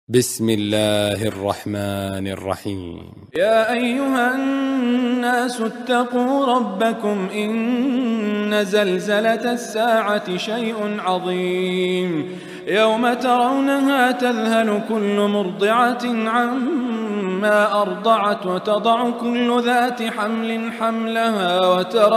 بسم الله الرحمن الرحيم. يا أيها الناس اتقوا ربكم إن زلزلة الساعة شيء عظيم يوم ترونها تذهل كل مرضعة عما أرضعت وتضع كل ذات حمل حملها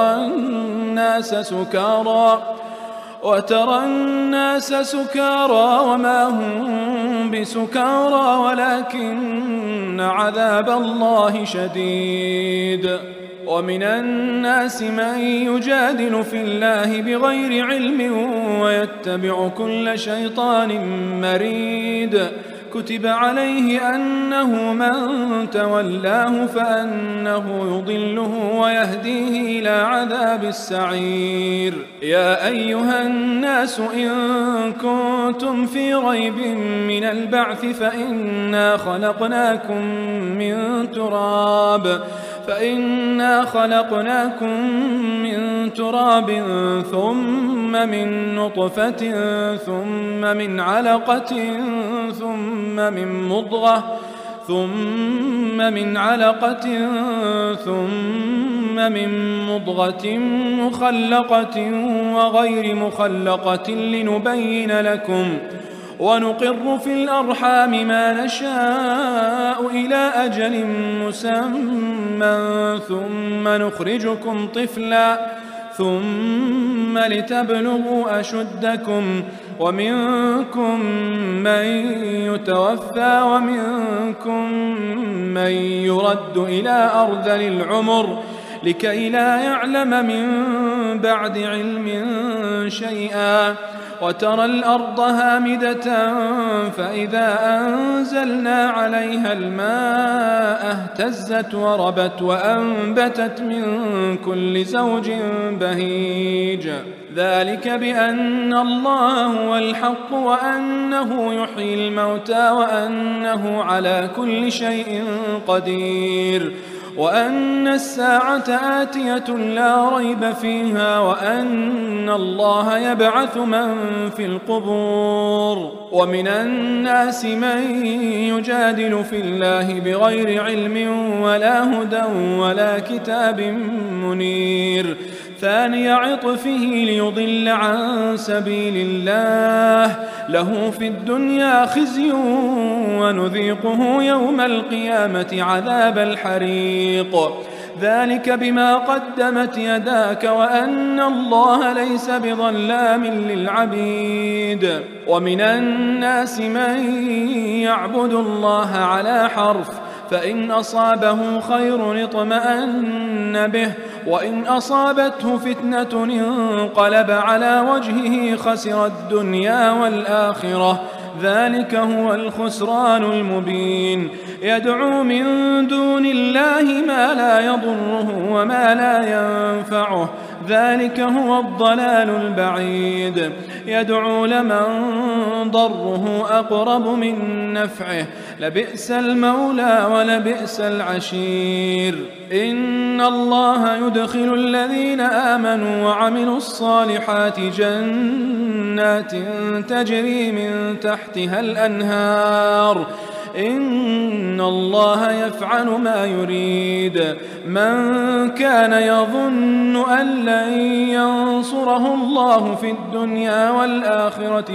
وترى الناس سكارى وما هم بسكارى ولكن عذاب الله شديد. ومن الناس من يجادل في الله بغير علم ويتبع كل شيطان مريد. كتب عليه أنه من تولاه فأنه يضله ويهديه إلى عذاب السعير. يا أيها الناس إن كنتم في ريب من البعث فإنا خلقناكم من تراب ثم من نطفة ثم من علقة ثم من مضغة مخلقة وغير مخلقة لنبين لكم ونقر في الأرحام ما نشاء إلى أجل مسمى ثم نخرجكم طفلا ثم لتبلغوا أشدكم ومنكم من يتوفى ومنكم من يرد إلى أرذل العمر لكي لا يعلم من بعد علم شيئا. وترى الأرض هامدة فإذا أنزلنا عليها الماء اهتزت وربت وأنبتت من كل زوج بهيج. ذلك بأن الله هو الحق وأنه يحيي الموتى وأنه على كل شيء قدير وأن الساعة آتية لا ريب فيها وأن الله يبعث من في القبور. ومن الناس من يجادل في الله بغير علم ولا هدى ولا كتاب منير. ثاني عطفه ليضل عن سبيل الله له في الدنيا خزي ونذيقه يوم القيامة عذاب الحريق. ذلك بما قدمت يداك وأن الله ليس بظلام للعبيد. ومن الناس من يعبد الله على حرف فإن أصابه خير اطمأن به وإن أصابته فتنة انقلب على وجهه خسر الدنيا والآخرة. ذلك هو الخسران المبين. يدعو من دون الله ما لا يضره وما لا ينفعه ذلك هو الضلال البعيد. يدعو لمن ضره أقرب من نفعه لبئس المولى ولبئس العشير. إن الله يدخل الذين آمنوا وعملوا الصالحات جنات تجري من تحتها الأنهار. إن الله يفعل ما يريد. من كان يظن أن لن ينصره الله في الدنيا والآخرة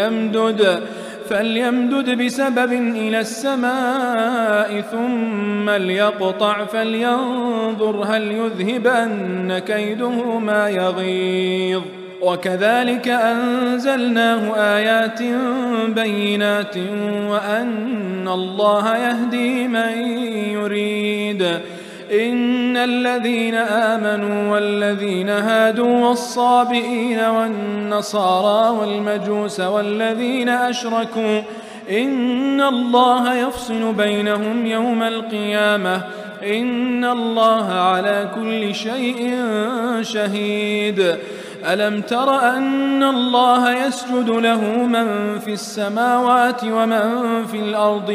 فليمدد بسبب إلى السماء ثم ليقطع فلينظر هل يذهبن كيده ما يغيظ. وكذلك أنزلناه آيات بينات وأن الله يهدي من يريد. إن الذين آمنوا والذين هادوا والصابئين والنصارى والمجوس والذين أشركوا إن الله يفصل بينهم يوم القيامة إن الله على كل شيء شهيد. ألم تر أن الله يسجد له من في السماوات ومن في الأرض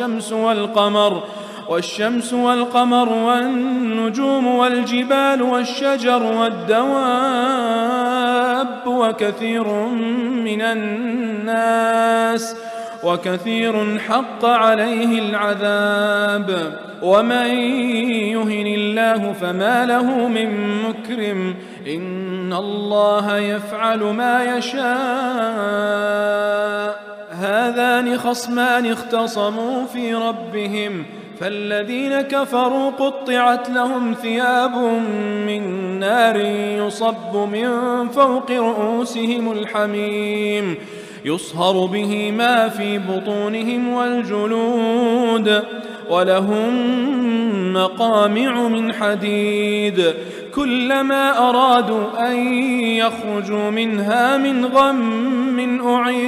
والشمس والقمر والنجوم والجبال والشجر والدواب وكثير من الناس وكثير حق عليه العذاب. ومن يهن الله فما له من مكرم، إن الله يفعل ما يشاء. هذان خصمان اختصموا في ربهم، فالذين كفروا قطعت لهم ثياب من نار يصب من فوق رؤوسهم الحميم، يصهر به ما في بطونهم والجلود، ولهم مقامع من حديد، كلما أرادوا أن يخرجوا منها من غم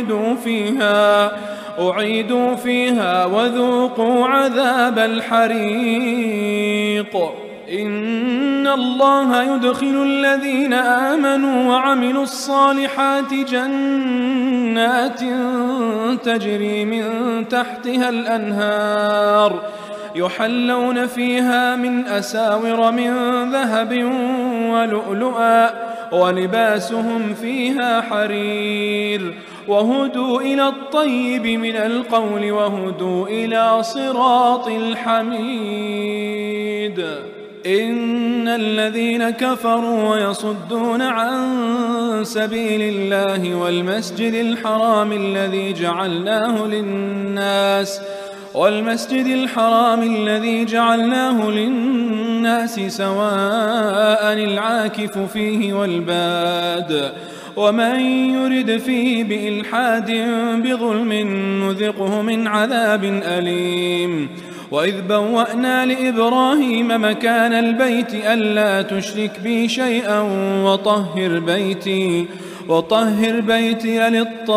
أعيدوا فيها وذوقوا عذاب الحريق. إن الله يدخل الذين آمنوا وعملوا الصالحات جنات تجري من تحتها الأنهار، يحلون فيها من أساور من ذهب ولؤلؤا، ولباسهم فيها حرير، وهدوا إلى الطيب من القول وهدوا إلى صراط الحميد. إن الذين كفروا ويصدون عن سبيل الله والمسجد الحرام الذي جعلناه للناس سواء العاكف فيه والباد، ومن يرد فيه بإلحاد بظلم نذقه من عذاب أليم. وإذ بوأنا لإبراهيم مكان البيت ألا تشرك بي شيئا وطهر بيتي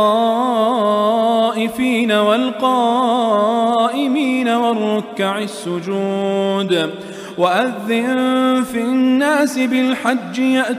للطائفين والقائمين والركع السجود. وأذن في الناس بالحج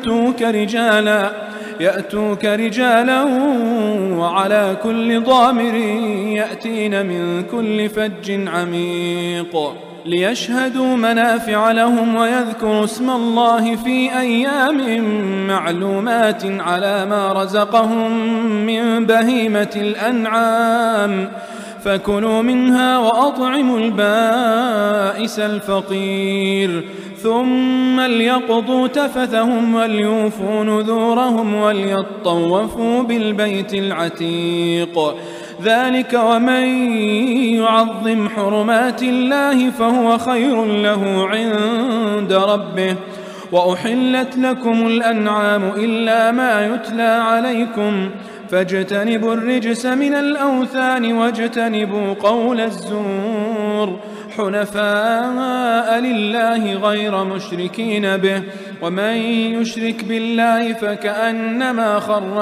يأتوك رجالا وعلى كل ضامر يأتين من كل فج عميق، ليشهدوا منافع لهم ويذكروا اسم الله في أيام معلومات على ما رزقهم من بهيمة الأنعام، فكلوا منها وأطعموا البائس الفقير، ثم ليقضوا تفثهم وليوفوا نذورهم وليطوفوا بالبيت العتيق. ذلك ومن يعظم حرمات الله فهو خير له عند ربه. وأحلت لكم الأنعام إلا ما يتلى عليكم، فاجتنبوا الرجس من الأوثان واجتنبوا قول الزور، حنفاء لله غير مشركين به. ومن يشرك بالله فكأنما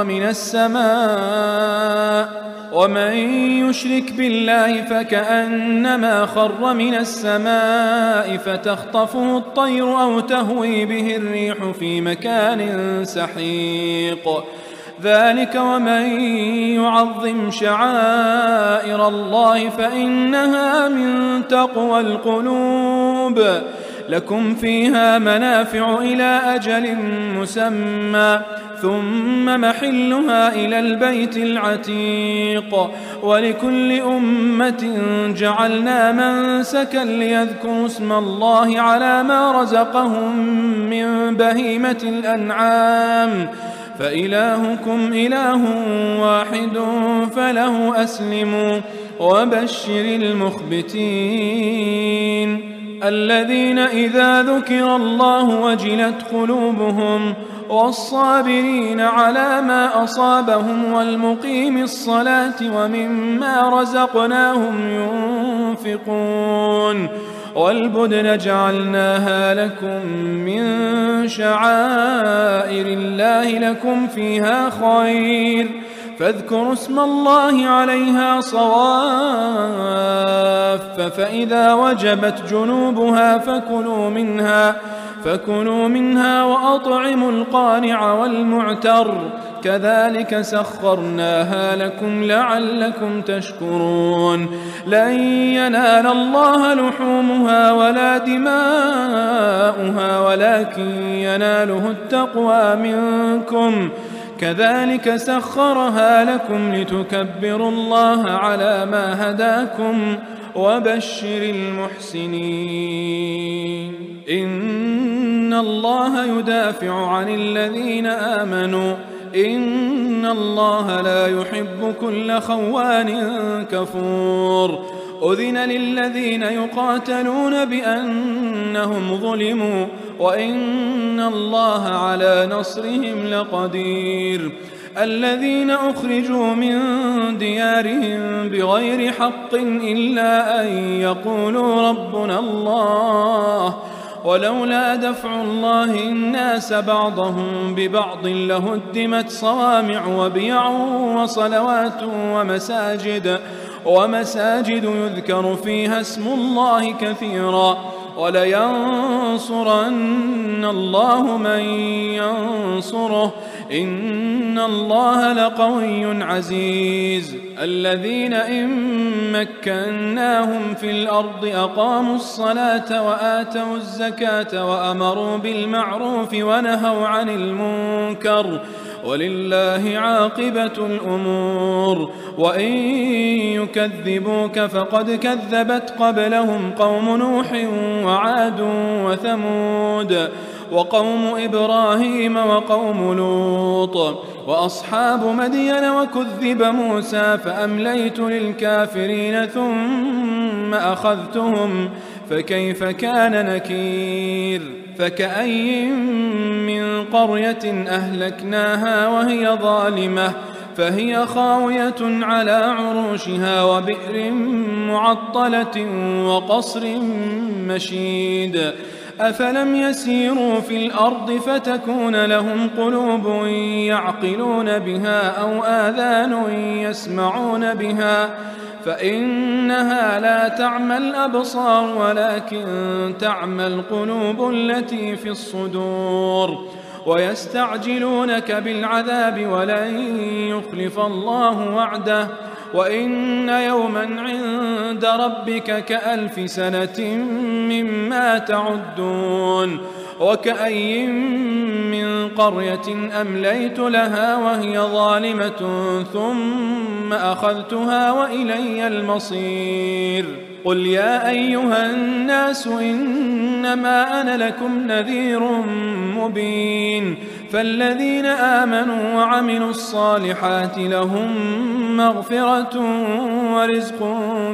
خر من السماء فتخطفه الطير أو تهوي به الريح في مكان سحيق. ذلك ومن يعظم شعائر الله فإنها من تقوى القلوب. لكم فيها منافع إلى أجل مسمى، ثم محلها إلى البيت العتيق. ولكل أمة جعلنا منسكا ليذكروا اسم الله على ما رزقهم من بهيمة الأنعام، فإلهكم إله واحد فله أسلموا. وبشر المخبتين الذين إذا ذكر الله وجلت قلوبهم، والصابرين على ما أصابهم والمقيم الصلاة ومما رزقناهم ينفقون. والبدن جعلناها لكم من شعائر الله لكم فيها خير، فاذكروا اسم الله عليها صواف، فإذا وجبت جنوبها فكلوا منها وأطعموا القانع والمعتر، كذلك سخرناها لكم لعلكم تشكرون. لن ينال الله لحومها ولا دماؤها ولكن يناله التقوى منكم، كذلك سخرها لكم لتكبروا الله على ما هداكم وبشر المحسنين إن الله يدافع عن الذين آمنوا إن الله لا يحب كل خوان كفور أذن للذين يقاتلون بأنهم ظلموا وإن الله على نصرهم لقدير الذين أخرجوا من ديارهم بغير حق إلا أن يقولوا ربنا الله ولولا دفع الله الناس بعضهم ببعض لهدمت صوامع وبيع وصلوات ومساجد يذكر فيها اسم الله كثيرا ولينصرن الله من ينصره إن الله لقوي عزيز الذين إن مكناهم في الأرض أقاموا الصلاة وآتوا الزكاة وأمروا بالمعروف ونهوا عن المنكر ولله عاقبة الأمور وإن يكذبوك فقد كذبت قبلهم قوم نوح وعاد وثمود وقوم إبراهيم وقوم لوط وأصحاب مدين وكذب موسى فأمليت للكافرين ثم أخذتهم فكيف كان نكير فكأي من قرية أهلكناها وهي ظالمة فهي خاوية على عروشها وبئر معطلة وقصر مشيد أفلم يسيروا في الأرض فتكون لهم قلوب يعقلون بها أو آذان يسمعون بها فإنها لا تعمى الأبصار ولكن تعمى القلوب التي في الصدور ويستعجلونك بالعذاب ولن يخلف الله وعده وإن يوما عند ربك كألف سنة مما تعدون وكأي من قرية أمليت لها وهي ظالمة ثم أخذتها وإلي المصير قل يا أيها الناس إنما أنا لكم نذير مبين فالذين آمنوا وعملوا الصالحات لهم مغفرة ورزق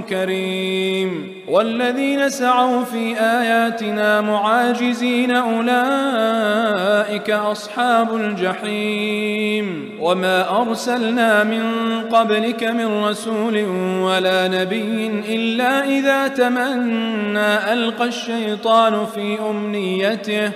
كريم والذين سعوا في آياتنا معاجزين أولئك أصحاب الجحيم وما أرسلنا من قبلك من رسول ولا نبي إلا إذا تمنى ألقى الشيطان في أمنيته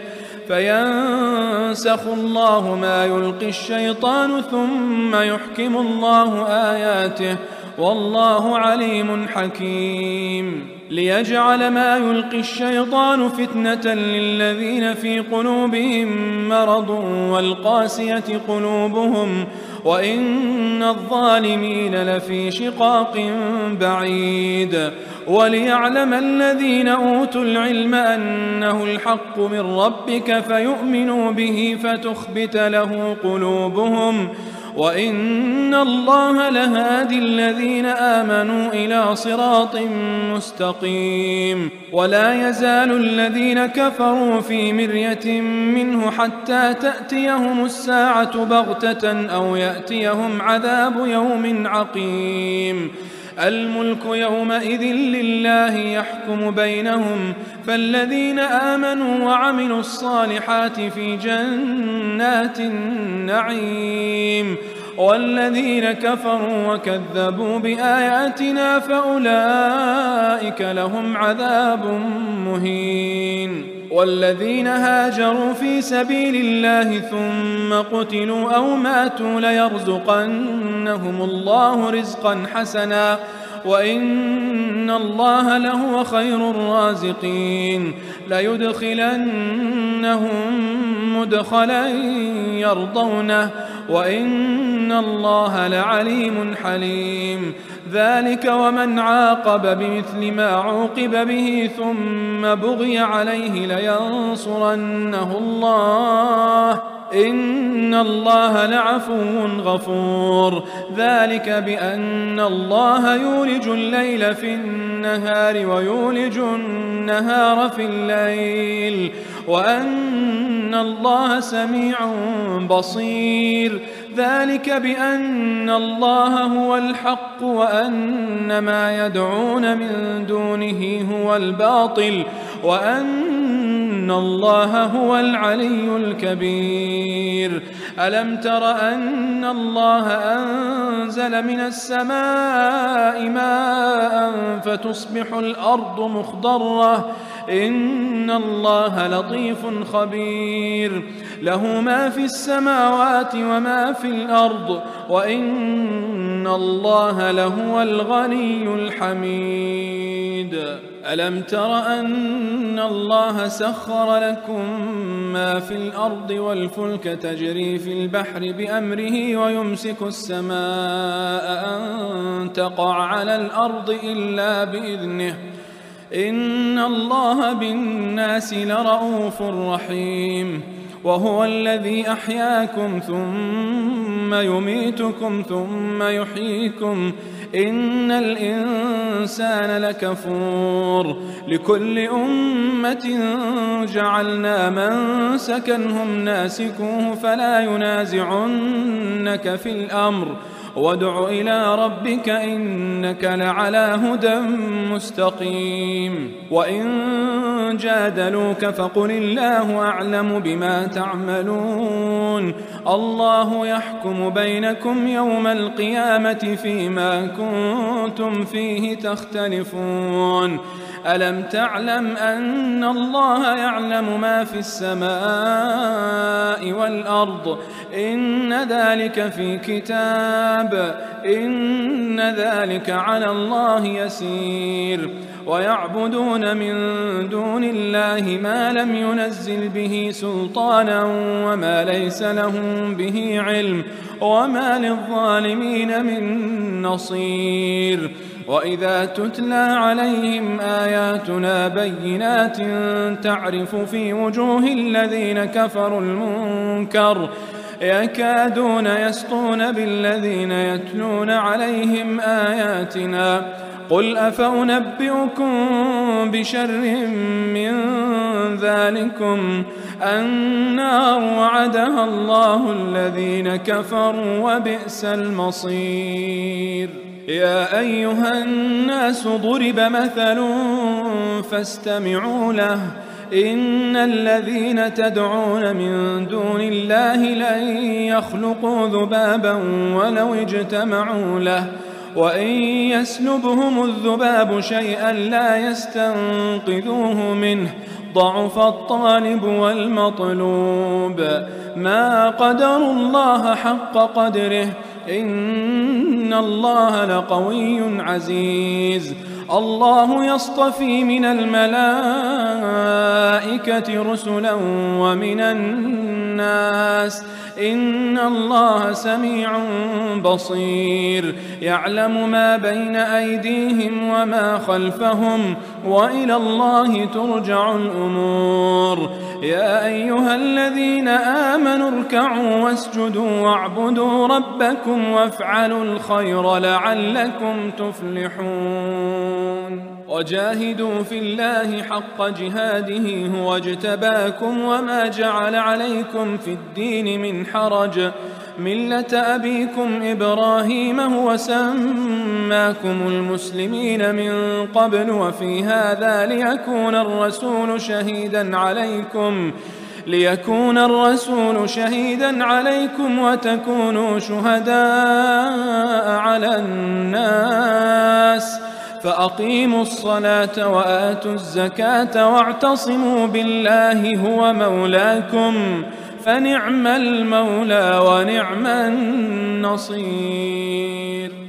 فينسخ الله ما يلقي الشيطان ثم يحكم الله آياته والله عليم حكيم ليجعل ما يلقي الشيطان فتنة للذين في قلوبهم مرض والقاسية قلوبهم وإن الظالمين لفي شقاق بعيد وليعلم الذين أوتوا العلم أنه الحق من ربك فيؤمنوا به فتخبت له قلوبهم وإن الله لهادي الذين آمنوا إلى صراط مستقيم ولا يزال الذين كفروا في مرية منه حتى تأتيهم الساعة بغتة أو يأتيهم عذاب يوم عقيم الملك يومئذ لله يحكم بينهم فالذين آمنوا وعملوا الصالحات في جنات النعيم والذين كفروا وكذبوا بآياتنا فأولئك لهم عذاب مهين والذين هاجروا في سبيل الله ثم قتلوا أو ماتوا ليرزقنهم الله رزقا حسنا وإن الله لهو خير الرازقين ليدخلنهم مدخلا يرضونه وإن الله لعليم حليم ذلك ومن عاقب بمثل ما عوقب به ثم بغي عليه لينصرنه الله إن الله لعفو غفور. ذلك بأن الله يولج الليل في النهار ويولج النهار في الليل وأن الله سميع بصير. ذلك بأن الله هو الحق وأن ما يدعون من دونه هو الباطل وأن الله هو العلي الكبير. ألم تر أن الله أنزل من السماء ماء فتصبح الأرض مخضرة إن الله لطيف خبير. له ما في السماوات وما في الأرض وإن الله لهو الغني الحميد. ألم تر أن الله سخر لكم ما في الأرض والفلك تجري في البحر بأمره ويمسك السماء أن تقع على الأرض إلا بإذنه إن الله بالناس لرءوف رحيم. وهو الذي أحياكم ثم يميتكم ثم يحييكم إن الإنسان لكفور. لكل أمة جعلنا منسكا هم ناسكوه فلا ينازعنك في الأمر وادع إلى ربك إنك لعلى هدى مستقيم. وإن جادلوك فقل الله أعلم بما تعملون الله يحكم بينكم يوم القيامة فيما كنتم فيه تختلفون. ألم تعلم أن الله يعلم ما في السماء والأرض إن ذلك في كتاب إن ذلك على الله يسير. ويعبدون من دون الله ما لم ينزل به سلطانا وما ليس لهم به علم وما للظالمين من نصير. وإذا تتلى عليهم آياتنا بينات تعرف في وجوه الذين كفروا المنكر يكادون يسطون بالذين يتلون عليهم آياتنا قل أفأنبئكم بشر من ذلكم النار وعدها الله الذين كفروا وبئس المصير. يا أيها الناس ضرب مثل فاستمعوا له إن الذين تدعون من دون الله لن يخلقوا ذبابا ولو اجتمعوا له وإن يسلبهم الذباب شيئا لا يستنقذوه منه ضعف الطالب والمطلوب. ما قدروا الله حق قدره إن الله لقوي عزيز. الله يصطفي من الملائكة رسلا ومن الناس إن الله سميع بصير. يعلم ما بين أيديهم وما خلفهم وإلى الله ترجع الأمور. يا أيها الذين آمنوا اركعوا واسجدوا واعبدوا ربكم وافعلوا الخير لعلكم تفلحون. وجاهدوا في الله حق جهاده هو اجتباكم وما جعل عليكم في الدين من حرج ملة أبيكم إبراهيم هو سماكم المسلمين من قبل وفي هذا ليكون الرسول شهيدا عليكم وتكونوا شهداء على الناس فأقيموا الصلاة وآتوا الزكاة واعتصموا بالله هو مولاكم فنعم المولى ونعم النصير.